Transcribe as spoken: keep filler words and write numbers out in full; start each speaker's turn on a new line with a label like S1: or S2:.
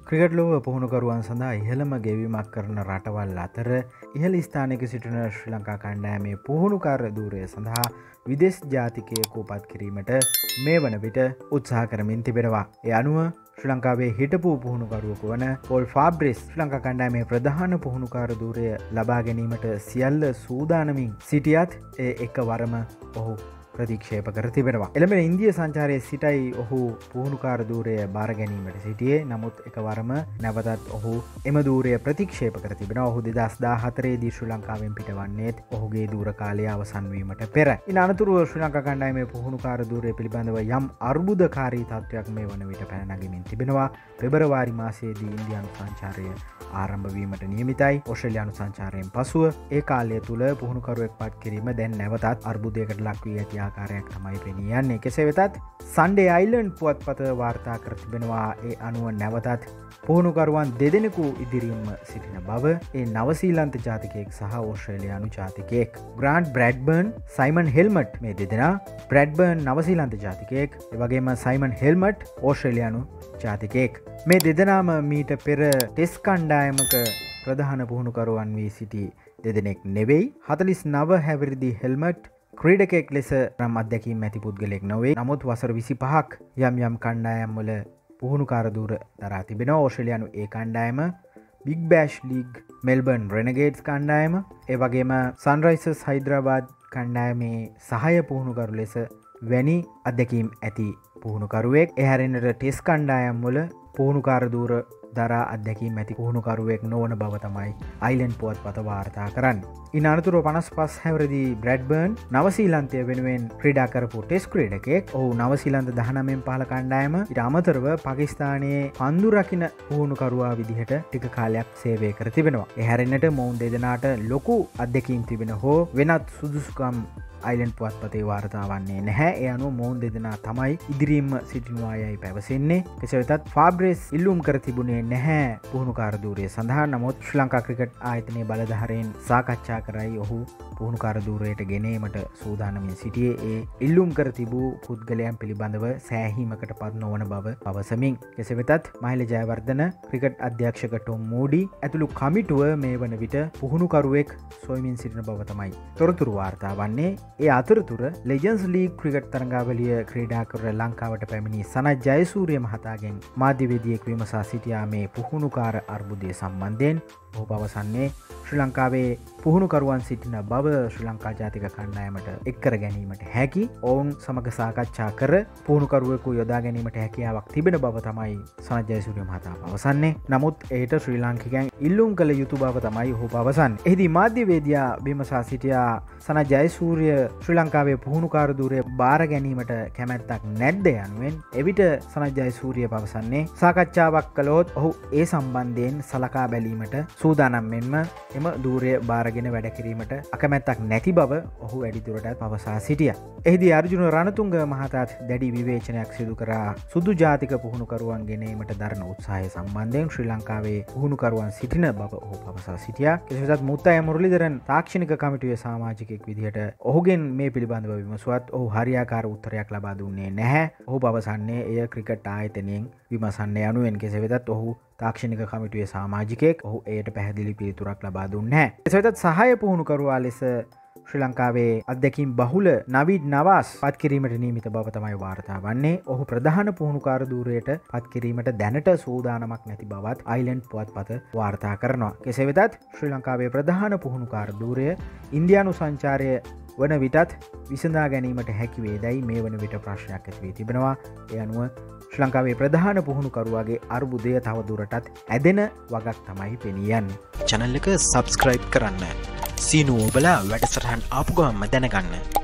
S1: Cricket ලෝව පුහුණුකරුවන් සඳහා ඉහළම ගෙවීමක් කරන රටවල් අතර ඉහළ ස්ථානයක සිටින ශ්‍රී ලංකා කණ්ඩායමේ පුහුණුකර ධූරය සඳහා විදේශ ජාතිකයෙකු පත් කිරීමට මේ වන විට උත්සාහ කරමින් තිබෙනවා. ඒ අනුව ශ්‍රී ලංකාවේ හිටපු පුහුණුකරුවෙකු වන පෝල් ෆාබ්‍රෙස් ශ්‍රී ලංකා කණ්ඩායමේ ප්‍රධාන පුහුණුකර ධූරය ලබා ගැනීමට සියල්ල සූදානමින් සිටියත් ඒ එකවරම ඔහු ප්‍රතික්ෂේප කර තිබෙනවා. එළඹෙන ඉන්දිය සංචාරයේ සිටයි ඔහු පුහුණුකාර ධූරය බාර ගැනීමට සිටියේ. නමුත් එකවරම නැවතත් ඔහු එම ධූරය ප්‍රතික්ෂේප කර තිබෙනවා. ඔහු දෙදහස් දාහතරේ දී ශ්‍රී ලංකාවෙන් පිටවන්නේත් ඔහුගේ ධූර කාලය අවසන් වීමට පෙර. ඉන් අනතුරුව ශ්‍රී ලංකා කණ්ඩායමේ පුහුණුකාර ධූරය පිළිබඳව යම් අර්බුදකාරී තත්ත්වයක් මේ වන විට පැන නගමින් තිබෙනවා. පෙබරවාරි මාසයේදී ඉන්දියානු සංචාරය ආරම්භ වීමට නියමිතයි. ඕස්ට්‍රේලියානු සංචාරයෙන් පසුව ඒ කාලය තුල පුහුණුකරුවෙක් පත් කිරීම දැන් නැවතත් අර්බුදයකට ලක් වී ඇති ආකාරයක් තමයි පෙනී යන්නේ. කෙසේ වෙතත් සන්ඩේ අයිලන්ඩ් පුවත්පත වාර්තා කර තිබෙනවා. ඒ අනුව නැවතත් පුහුණුකරුවන් දෙදෙනෙකු ඉදිරියෙන්ම සිටින බව ඒ නවසීලන්ත ජාතිකයෙක් සහ ඕස්ට්‍රේලියානු ජාතිකයෙක් ග්‍රාන්ට් බ්‍රැඩ්බර්න් සයිමන් හෙල්මට් මේ දෙදෙනා බ්‍රැඩ්බර්න් නවසීලන්ත ජාතිකයෙක් ඒ වගේම සයිමන් හෙල්මට් ඕස්ට්‍රේලියානු ජාතිකයෙක් මේ දෙදෙනාම මීට පෙර ටෙස්ට් කණ්ඩායමක ප්‍රධාන පුහුණුකරුවන් වී සිටි දෙදෙනෙක් නෙවෙයි. හතළිස් නව හැවිරිදි හෙල්මට් ක්‍රීඩකෙක් ලෙස නම් අත්දැකීම් ඇති පුද්ගලෙක් නොවේ. නමුත් වසර විසිපහක් යම් යම් කණ්ඩායම් වල පුහුණුකාර ධූර දරා තිබෙනවා. ඕස්ට්‍රේලියානු ඒ කණ්ඩායම Big Bash League Melbourne Renegades කණ්ඩායම ඒ වගේම සන්රයිසර්ස් හයිදරාබාද් කණ්ඩායමේ සහාය පුහුණුකරු ලෙස වැනි අත්දැකීම් ඇති පුහුණුකරුවෙක්. ඒ හැරෙන්නට ටෙස්ට් කණ්ඩායම් වල පුහුණුකාර ධූර දරා අත්දැකීම් ඇති පුහුණුකරුවෙක් නොවන බව තමයි අයිලන්ඩ් පුවත්පත වාර්තා කරන්නේ. ඉන් අනතුරුව පනස් පහ හැවිරිදි බ්‍රැඩ්බර්න් නවසීලන්තය වෙනුවෙන් ක්‍රීඩා කරපු ටෙස්ට් ක්‍රීඩකයෙක්. ඔහු නවසීලන්ත දහනවයෙන් පහළ කණ්ඩායම ඊට අමතරව පාකිස්තානයේ පන්දු රකින්න පුහුණුකරුවා විදිහට ටික කාලයක් සේවය කර තිබෙනවා. ඒ හැරෙන්නට මොවුන් දෙදෙනාට ලොකු අත්දැකීම් තිබෙන හෝ වෙනත් සුදුසුකම් අයිලන්ඩ් පුවත්පතේ වාර්තා වන්නේ නැහැ. ඒ අනුව මොවුන් දෙදෙනා තමයි ඉදිරියෙන්ම සිටිනවා යයි පැවසෙන්නේ. කෙසේ වෙතත් ෆාබ්‍රෙස් ඉල්ලුම් කර තිබුණේ නැහැ පුහුණුකාර ධූරය සඳහා. නමුත් ශ්‍රී ලංකා ක්‍රිකට් ආයතනයේ බලධාරීන් සාකච්ඡා කරයි ඔහු පුහුණුකාර ධූරයට ගෙනීමට සූදානමින් සිටියේ. ඒ ඉල්ලුම් කර තිබූ පුද්ගලයන් පිළිබඳව සෑහීමකට පත් නොවන බව පවසමින්. කෙසේ වෙතත් මහිල ජයවර්ධන ක්‍රිකට් අධ්‍යක්ෂක ටොම් මූඩි ඇතුළු කමිටුව මේ වන විට පුහුණුකරුවෙක් සොයමින් සිටින බව තමයි තොරතුරු වාර්තා වන්නේ. ඒ අතරතුර ලෙජන්ස් ලීග් ක්‍රිකට් තරඟාවලිය ක්‍රීඩා කර ලංකාවට පැමිණි සනත් ජයසූරිය මහතාගෙන් මාධ්‍යවේදියෙක් විමසා සිටියා මේ පුහුණුකාර අර්බුදය සම්බන්ධයෙන්. ඔහු පවසන්නේ ශ්‍රී ලංකාවේ පුහුණුකරුවන් සිටින බව ශ්‍රී ලංකා ජාතික කණ්ඩායමට එක් කර ගැනීමට හැකි. ඔවුන් සමග සාකච්ඡා කර පුහුණුකරුවෙකු යොදා ගැනීමට හැකියාවක් තිබෙන බව තමයි සනත් ජයසූරිය මහතා පවසන්නේ. නමුත් එයට ශ්‍රී ලාංකිකයන් ඉල්ලුම් කළ යුතු බව තමයි ඔහු පවසන්නේ. එහිදී මාධ්‍යවේදියා විමසා සිටියා සනත් ජයසූරිය ශ්‍රී ලංකාවේ පුහුණුකාර ධූරය බාර ගැනීමට කැමැත්තක් නැද්ද යනුවෙන්. එවිට සනත් ජයසූරිය පවසන්නේ සාකච්ඡාවක් කළොත් ඔහු ඒ සම්බන්ධයෙන් සලකා බැලීමට සූදානම් මෙන්ම එම ධූරය බාරගෙන වැඩ කිරීමට අකමැත්තක් නැති බව ඔහු වැඩිදුරටත් පවසා සිටියා. එහිදී අර්ජුන රණතුංග මහතාත් දැඩි විවේචනයක් සිදු කරා සුදු ජාතික පුහුණුකරුවන් ගෙනීමට දරන උත්සාහය සම්බන්ධයෙන් ශ්‍රී ලංකාවේ පුහුණුකරුවන් සිටින බව ඔහු පවසා සිටියා. කෙසේ වෙතත් මුත්තය මුරලිදරන් තාක්ෂණික කමිටුවේ සමාජිකයෙක් විදිහට ඔහුගෙන් මේ පිළිබඳව විමසුවත් ඔහු හරියාකාර උත්තරයක් ලබා දුන්නේ නැහැ. ඔහු පවසන්නේ එය ක්‍රිකට් ආයතනයෙන් විමසන්න යනුවෙන්. කෙසේ වෙතත් ඔහු තාක්ෂණික කමිටුවේ සමාජිකයෙක්. ඔහු එයට පැහැදිලි පිළිතුරක් ලබා දුන්නේ නැහැ. කෙසේ වෙතත් සහාය පුහුණුකරුවා ලෙස ශ්‍රී ලංකාවේ අත්දැකීම් බහුල නවීඩ් නවාස් පත් කිරීමට නියමිත බව තමයි වාර්තා වන්නේ. ඔහු ප්‍රධාන පුහුණුකාර ධූරයට පත් කිරීමට දැනට සූදානමක් නැති බවත් අයිලන්ඩ් පුවත්පත වාර්තා කරනවා. කෙසේ වෙතත් ශ්‍රී ලංකාවේ ප්‍රධාන පුහුණුකාර ධූරය ඉන්දියානු සංචාරය වන විටත් විසඳා ගැනීමට හැකි වේදයි මේ වන විට ප්‍රශ්නයක් ඇති වී තිබෙනවා. ඒ අනුව ශ්‍රී ලංකාවේ ප්‍රධාන පුහුණුකරුවාගේ අර්බුදය තව දුරටත් ඇදෙන වගක් තමයි පෙනී යන්නේ.
S2: channel එක subscribe කරන්න. සීනු ඔබලා වැඩසටහන් ආපු ගමන්ම දැනගන්න.